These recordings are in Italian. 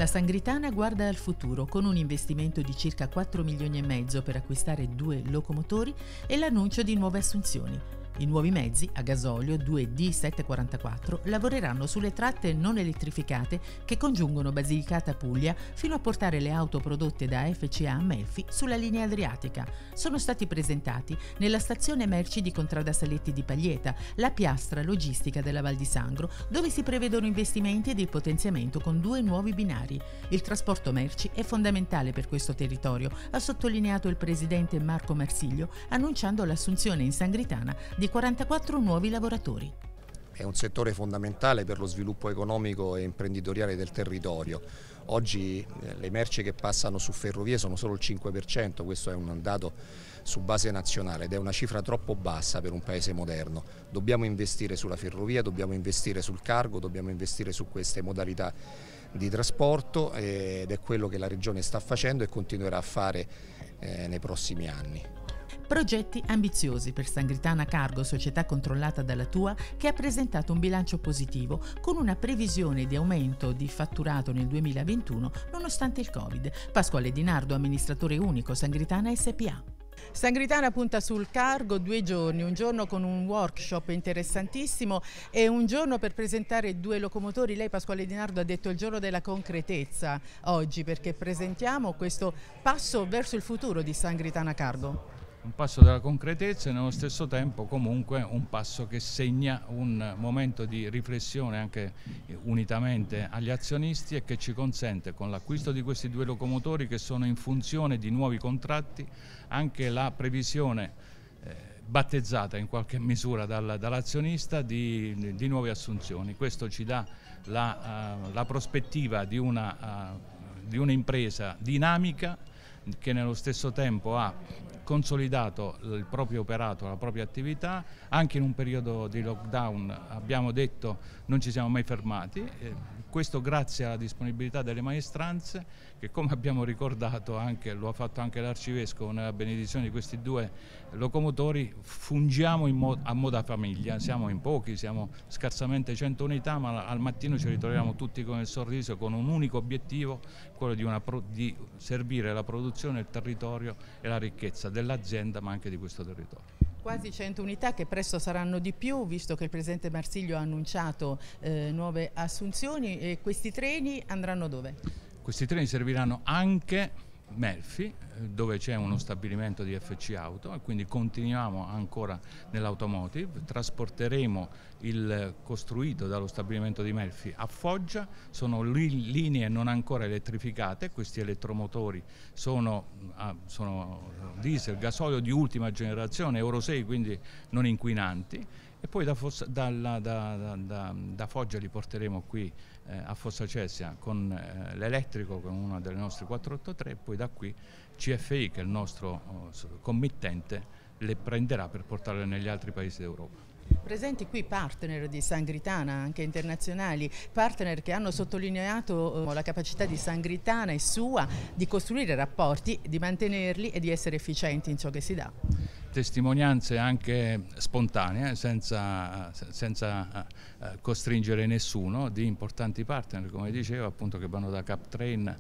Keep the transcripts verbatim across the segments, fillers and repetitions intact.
Sangritana guarda al futuro con un investimento di circa quattro milioni e mezzo per acquistare due locomotori e l'annuncio di nuove assunzioni. I nuovi mezzi a gasolio due D settecentoquarantaquattro lavoreranno sulle tratte non elettrificate che congiungono Basilicata Puglia fino a portare le auto prodotte da F C A a Melfi sulla linea adriatica. Sono stati presentati nella stazione merci di Contrada Saletti di Paglieta, la piastra logistica della Val di Sangro, dove si prevedono investimenti ed il potenziamento con due nuovi binari. Il trasporto merci è fondamentale per questo territorio, ha sottolineato il presidente Marco Marsiglio, annunciando l'assunzione in Sangritana di quarantaquattro nuovi lavoratori. È un settore fondamentale per lo sviluppo economico e imprenditoriale del territorio. Oggi le merci che passano su ferrovie sono solo il cinque per cento, questo è un dato su base nazionale ed è una cifra troppo bassa per un paese moderno. Dobbiamo investire sulla ferrovia, dobbiamo investire sul cargo, dobbiamo investire su queste modalità di trasporto ed è quello che la Regione sta facendo e continuerà a fare eh, nei prossimi anni. Progetti ambiziosi per Sangritana Cargo, società controllata dalla T U A, che ha presentato un bilancio positivo con una previsione di aumento di fatturato nel duemilaventuno nonostante il Covid. Pasquale Di Nardo, amministratore unico Sangritana S P A. Sangritana punta sul cargo due giorni, un giorno con un workshop interessantissimo e un giorno per presentare due locomotori. Lei, Pasquale Di Nardo, ha detto il giorno della concretezza oggi, perché presentiamo questo passo verso il futuro di Sangritana Cargo. Un passo della concretezza e nello stesso tempo comunque un passo che segna un momento di riflessione anche unitamente agli azionisti e che ci consente, con l'acquisto di questi due locomotori che sono in funzione di nuovi contratti, anche la previsione eh, battezzata in qualche misura dal, dall'azionista di, di nuove assunzioni. Questo ci dà la, uh, la prospettiva di una, uh, di un'impresa dinamica che nello stesso tempo ha consolidato il proprio operato, la propria attività. Anche in un periodo di lockdown, abbiamo detto, non ci siamo mai fermati, eh, questo grazie alla disponibilità delle maestranze che, come abbiamo ricordato, anche, lo ha fatto anche l'Arcivescovo nella benedizione di questi due locomotori. Fungiamo in mod a moda famiglia, siamo in pochi, siamo scarsamente cento unità, ma al mattino ci ritroviamo tutti con il sorriso, con un unico obiettivo, quello di, una pro di servire la produzione, il territorio e la ricchezza dell'azienda ma anche di questo territorio. Quasi cento unità che presto saranno di più, visto che il presidente Marsiglio ha annunciato eh, nuove assunzioni. E questi treni andranno dove? Questi treni serviranno anche Melfi, dove c'è uno stabilimento di F C Auto, e quindi continuiamo ancora nell'automotive. Trasporteremo il costruito dallo stabilimento di Melfi a Foggia. Sono li linee non ancora elettrificate, questi elettromotori sono, ah, sono diesel, gasolio di ultima generazione, Euro sei, quindi non inquinanti. E poi da, Fossa, dalla, da, da, da, da Foggia li porteremo qui eh, a Fossa Cesia con eh, l'elettrico, con una delle nostre quattrocentottantatré, e poi da qui C F I, che è il nostro oh, committente, le prenderà per portarle negli altri paesi d'Europa. Presenti qui partner di Sangritana, anche internazionali, partner che hanno sottolineato eh, la capacità di Sangritana e sua di costruire rapporti, di mantenerli e di essere efficienti in ciò che si dà. Testimonianze anche spontanee, senza, senza eh, costringere nessuno, di importanti partner, come dicevo, appunto, che vanno da Captrain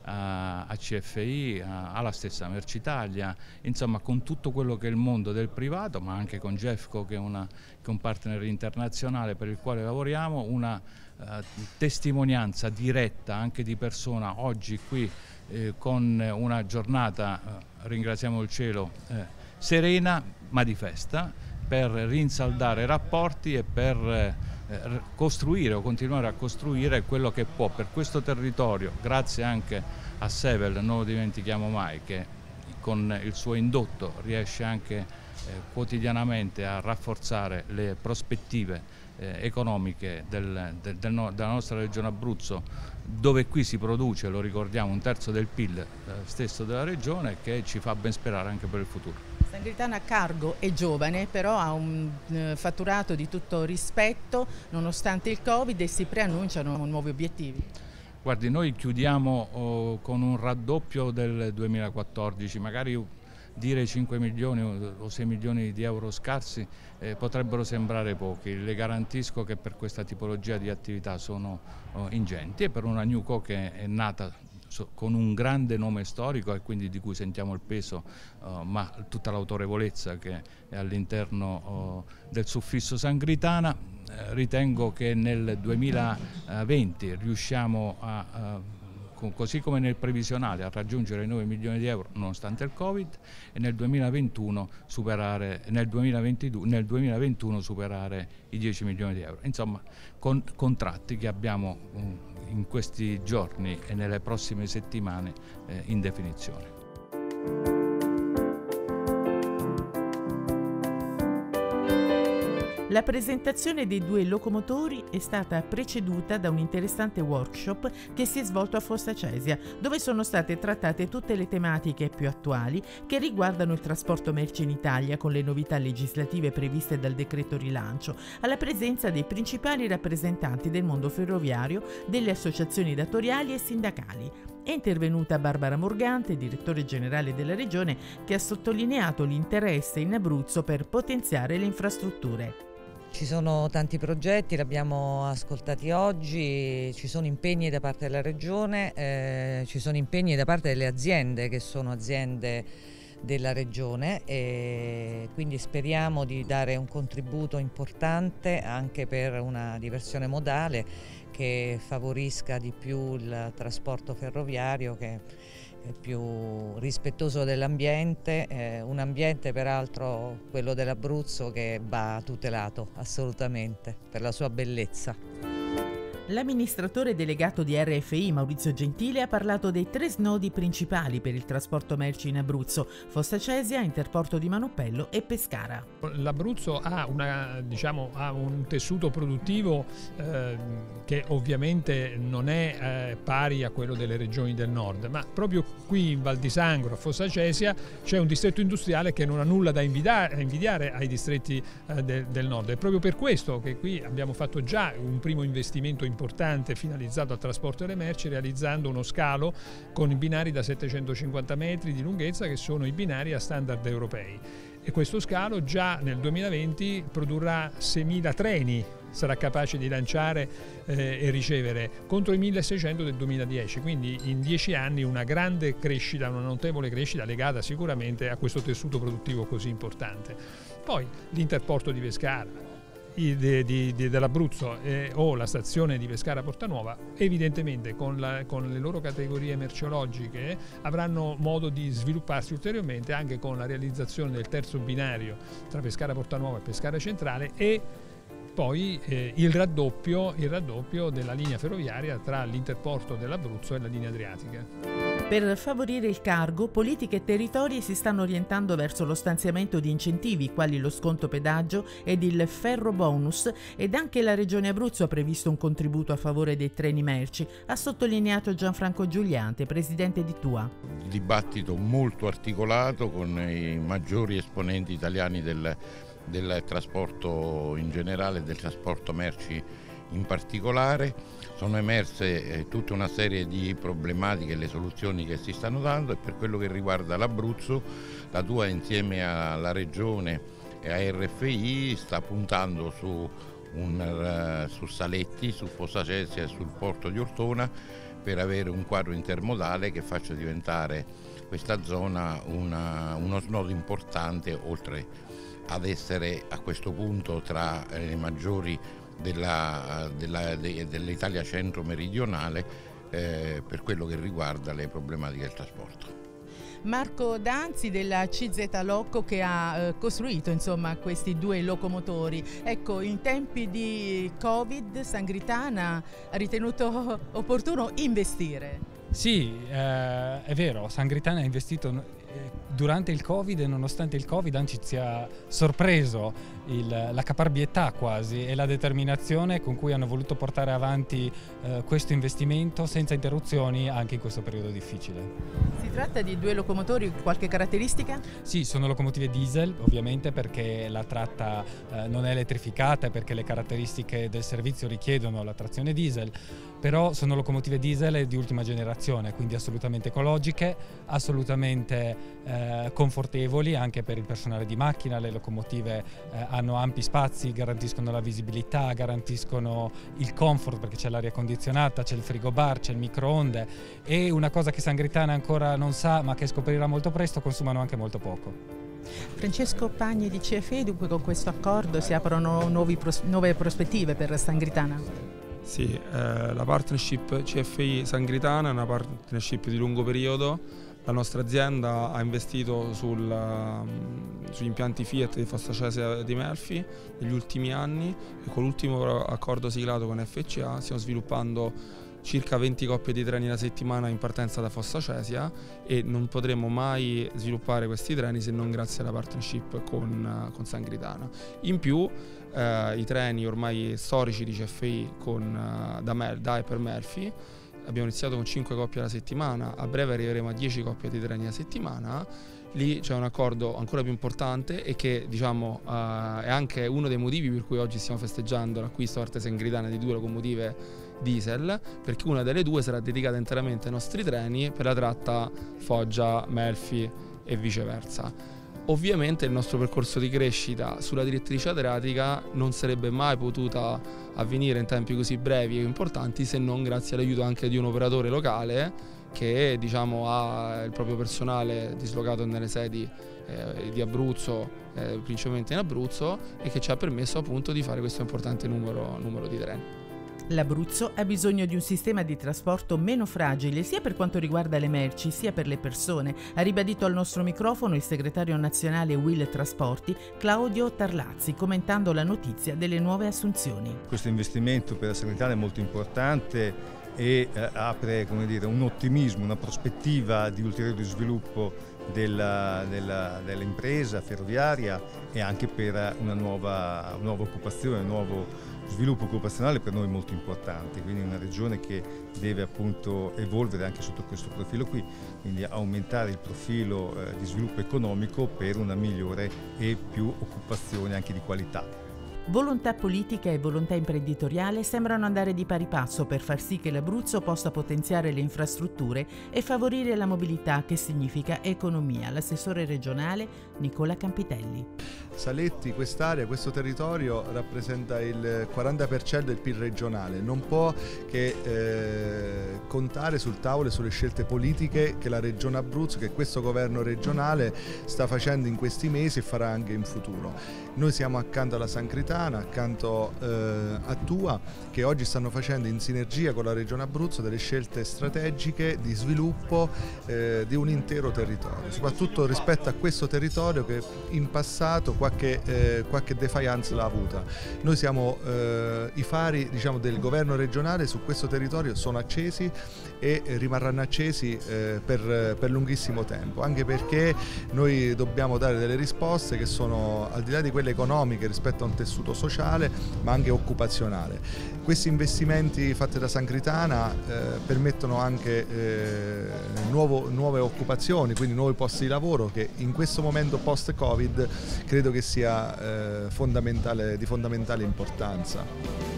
a, a C F I, a, alla stessa Mercitalia, insomma con tutto quello che è il mondo del privato, ma anche con Jeffco, che è, una, che è un partner internazionale per il quale lavoriamo, una eh, testimonianza diretta anche di persona oggi qui eh, con una giornata, eh, ringraziamo il cielo, eh, serena ma di festa, per rinsaldare rapporti e per eh, costruire o continuare a costruire quello che può per questo territorio, grazie anche a Sevel, non lo dimentichiamo mai, che con il suo indotto riesce anche eh, quotidianamente a rafforzare le prospettive eh, economiche del, del, del no, della nostra regione Abruzzo, dove qui si produce, lo ricordiamo, un terzo del P I L eh, stesso della regione, che ci fa ben sperare anche per il futuro. Sangritana Cargo è giovane, però ha un eh, fatturato di tutto rispetto nonostante il Covid, e si preannunciano nuovi obiettivi. Guardi, noi chiudiamo oh, con un raddoppio del duemilaquattordici, magari dire cinque milioni o sei milioni di euro scarsi eh, potrebbero sembrare pochi. Le garantisco che per questa tipologia di attività sono oh, ingenti, e per una Newco che è nata con un grande nome storico e quindi di cui sentiamo il peso, uh, ma tutta l'autorevolezza che è all'interno uh, del suffisso Sangritana, eh, ritengo che nel duemilaventi riusciamo a, uh, così come nel previsionale, a raggiungere i nove milioni di euro nonostante il Covid, e nel duemilaventuno superare, nel duemilaventidue, nel duemilaventuno superare i dieci milioni di euro. Insomma, con contratti che abbiamo um, in questi giorni e nelle prossime settimane eh, in definizione. La presentazione dei due locomotori è stata preceduta da un interessante workshop che si è svolto a Fossa Cesia, dove sono state trattate tutte le tematiche più attuali che riguardano il trasporto merci in Italia, con le novità legislative previste dal decreto rilancio, alla presenza dei principali rappresentanti del mondo ferroviario, delle associazioni datoriali e sindacali. È intervenuta Barbara Morgante, direttore generale della Regione, che ha sottolineato l'interesse in Abruzzo per potenziare le infrastrutture. Ci sono tanti progetti, li abbiamo ascoltati oggi, ci sono impegni da parte della Regione, eh, ci sono impegni da parte delle aziende che sono aziende della Regione, e quindi speriamo di dare un contributo importante anche per una diversione modale che favorisca di più il trasporto ferroviario, che è più rispettoso dell'ambiente, eh, un ambiente peraltro, quello dell'Abruzzo, che va tutelato assolutamente per la sua bellezza. L'amministratore delegato di R F I, Maurizio Gentile, ha parlato dei tre snodi principali per il trasporto merci in Abruzzo: Fossa Cesia, Interporto di Manoppello e Pescara. L'Abruzzo ha, una, diciamo, ha un tessuto produttivo eh, che ovviamente non è eh, pari a quello delle regioni del nord, ma proprio qui in Val di Sangro, a Fossa Cesia, c'è un distretto industriale che non ha nulla da invidiare, invidiare ai distretti eh, de, del nord. È proprio per questo che qui abbiamo fatto già un primo investimento importante importante finalizzato al trasporto delle merci, realizzando uno scalo con i binari da settecentocinquanta metri di lunghezza, che sono i binari a standard europei, e questo scalo già nel duemilaventi produrrà seimila treni, sarà capace di lanciare eh, e ricevere, contro i milleseicento del duemiladieci, quindi in dieci anni una grande crescita, una notevole crescita legata sicuramente a questo tessuto produttivo così importante. Poi l'Interporto di Pescara dell'Abruzzo eh, o la stazione di Pescara Portanuova, evidentemente con, la, con le loro categorie merceologiche avranno modo di svilupparsi ulteriormente, anche con la realizzazione del terzo binario tra Pescara Portanuova e Pescara Centrale, e poi eh, il, raddoppio, il raddoppio della linea ferroviaria tra l'Interporto dell'Abruzzo e la linea adriatica. Per favorire il cargo, politiche e territori si stanno orientando verso lo stanziamento di incentivi quali lo sconto pedaggio ed il ferro bonus, ed anche la Regione Abruzzo ha previsto un contributo a favore dei treni merci, ha sottolineato Gianfranco Giuliante, presidente di T U A. Dibattito molto articolato con i maggiori esponenti italiani del, del trasporto in generale e del trasporto merci in particolare. Sono emerse eh, tutta una serie di problematiche e le soluzioni che si stanno dando, e per quello che riguarda l'Abruzzo, la T U A insieme alla Regione e a R F I sta puntando su, un, uh, su Saletti, su Fossa Cesia e sul porto di Ortona, per avere un quadro intermodale che faccia diventare questa zona una, uno snodo importante, oltre ad essere a questo punto tra le maggiori della, della, de, dell'Italia centro-meridionale eh, per quello che riguarda le problematiche del trasporto. Marco Danzi della C Z Loco, che ha eh, costruito insomma questi due locomotori. Ecco, in tempi di Covid Sangritana ha ritenuto opportuno investire. Sì, eh, è vero, Sangritana ha investito durante il Covid, e nonostante il Covid anzi ci ha sorpreso il, la caparbietà quasi e la determinazione con cui hanno voluto portare avanti eh, questo investimento senza interruzioni anche in questo periodo difficile. Si tratta di due locomotori, qualche caratteristica? Sì, sono locomotive diesel ovviamente, perché la tratta eh, non è elettrificata e perché le caratteristiche del servizio richiedono la trazione diesel, però sono locomotive diesel di ultima generazione, quindi assolutamente ecologiche, assolutamente eh, eh, confortevoli anche per il personale di macchina. Le locomotive eh, hanno ampi spazi, garantiscono la visibilità, garantiscono il comfort perché c'è l'aria condizionata, c'è il frigobar, c'è il microonde, e una cosa che Sangritana ancora non sa ma che scoprirà molto presto: consumano anche molto poco. Francesco Pagni di C F I, dunque con questo accordo si aprono nuovi pros- nuove prospettive per Sangritana? Sì, eh, la partnership C F I Sangritana è una partnership di lungo periodo. La nostra azienda ha investito sul, um, sugli impianti Fiat di Fossa Cesia di Melfi negli ultimi anni, e con l'ultimo accordo siglato con F C A stiamo sviluppando circa venti coppie di treni alla settimana in partenza da Fossa Cesia, e non potremo mai sviluppare questi treni se non grazie alla partnership con, con Sangritana. In più eh, i treni ormai storici di C F I con, uh, da, Mel, da e per Melfi, abbiamo iniziato con cinque coppie alla settimana, a breve arriveremo a dieci coppie di treni alla settimana. Lì c'è un accordo ancora più importante e che, diciamo, uh, è anche uno dei motivi per cui oggi stiamo festeggiando l'acquisto da parte Sangritana di due locomotive diesel, perché una delle due sarà dedicata interamente ai nostri treni per la tratta Foggia-Melfi e viceversa. Ovviamente il nostro percorso di crescita sulla direttrice adriatica non sarebbe mai potuta avvenire in tempi così brevi e importanti se non grazie all'aiuto anche di un operatore locale che, diciamo, ha il proprio personale dislocato nelle sedi eh, di Abruzzo, eh, principalmente in Abruzzo, e che ci ha permesso appunto di fare questo importante numero, numero di treni. L'Abruzzo ha bisogno di un sistema di trasporto meno fragile sia per quanto riguarda le merci sia per le persone, ha ribadito al nostro microfono il segretario nazionale Will Trasporti Claudio Tarlazzi, commentando la notizia delle nuove assunzioni. Questo investimento per la Sangritana è molto importante e eh, apre, come dire, un ottimismo, una prospettiva di ulteriore sviluppo della, della, dell'impresa ferroviaria e anche per una nuova, una nuova occupazione, un nuovo sviluppo occupazionale per noi molto importante, quindi una regione che deve appunto evolvere anche sotto questo profilo qui, quindi aumentare il profilo eh, di sviluppo economico per una migliore e più occupazione anche di qualità. Volontà politica e volontà imprenditoriale sembrano andare di pari passo per far sì che l'Abruzzo possa potenziare le infrastrutture e favorire la mobilità, che significa economia. L'assessore regionale Nicola Campitelli. Saletti, quest'area, questo territorio rappresenta il quaranta per cento del P I L regionale, non può che eh, contare sul tavolo e sulle scelte politiche che la Regione Abruzzo, che questo governo regionale sta facendo in questi mesi e farà anche in futuro. Noi siamo accanto alla Sangritana, accanto eh, a Tua, che oggi stanno facendo in sinergia con la Regione Abruzzo delle scelte strategiche di sviluppo eh, di un intero territorio, soprattutto rispetto a questo territorio che in passato qualche, eh, qualche defiance l'ha avuta. Noi siamo, eh, i fari, diciamo, del governo regionale su questo territorio sono accesi e rimarranno accesi eh, per, per lunghissimo tempo, anche perché noi dobbiamo dare delle risposte che sono al di là di quelle economiche rispetto a un tessuto sociale ma anche occupazionale. Questi investimenti fatti da Sangritana eh, permettono anche eh, nuovo, nuove occupazioni, quindi nuovi posti di lavoro che in questo momento post-Covid credo che sia eh, fondamentale, di fondamentale importanza.